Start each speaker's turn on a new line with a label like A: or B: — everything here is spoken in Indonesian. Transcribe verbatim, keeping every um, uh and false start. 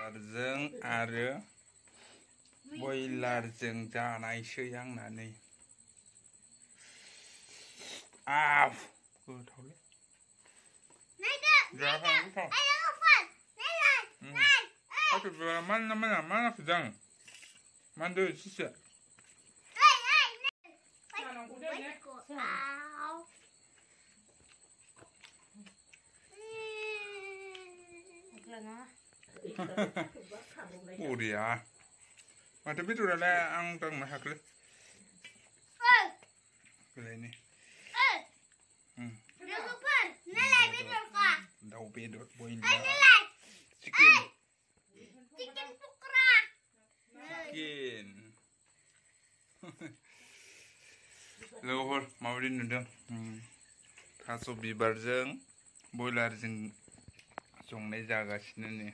A: बिबारजों आरो बयलारजों जानायसै आंनानै आव गोथावलै जाखां गोथाव Aku jual mana mana mana sedang. Mandu sisa. Oh dia. Mata bitu dah ang tang nak le. Kele ni. Hmm. Dau bedot boil. Chicken.
B: Chicken pukra.
A: Chicken. Lohor माबोरै नुदों थास' बिबारजों बयलारजों संनाय जागासिनो ने